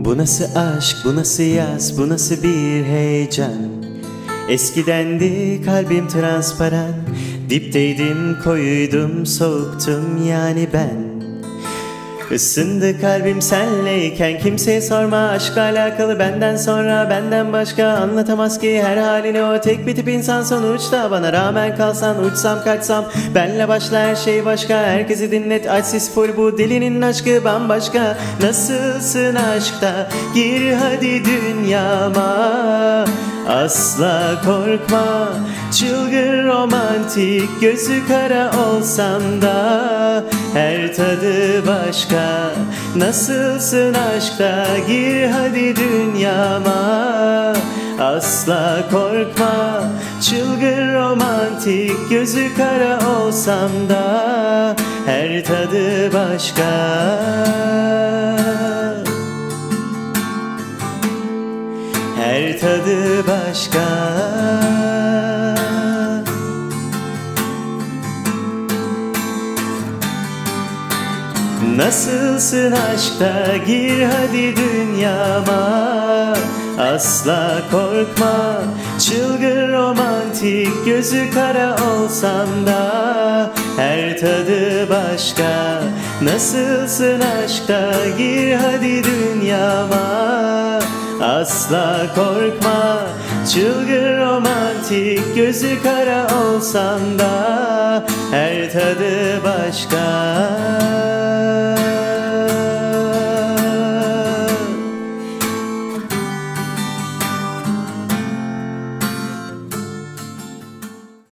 Bu nasıl aşk, bu nasıl yaz, bu nasıl bir heyecan. Eskidendi kalbim transparan, dipteydim koyuydum soğuktum yani ben. Isındı kalbim senleyken, kimseye sorma aşkla alakalı benden sonra benden başka anlatamaz ki her halini o tek bir tip insan. Sonuçta bana rağmen kalsan, uçsam kaçsam benle başla her şey başka. Herkesi dinlet aç sis full, bu dilinin aşkı bambaşka. Nasılsın aşkta, gir hadi dünyama. Asla korkma, çılgın romantik, gözü kara olsam da her tadı başka. Nasılsın aşkta, gir hadi dünyama. Asla korkma, çılgın romantik, gözü kara olsam da her tadı başka. Her tadı başka. Nasılsın aşkta, gir hadi dünyama. Asla korkma, çılgın romantik, gözü kara olsam da her tadı başka. Nasılsın aşkta, gir hadi dünyama. Asla korkma, çılgın romantik, gözü kara olsam da her tadı başka.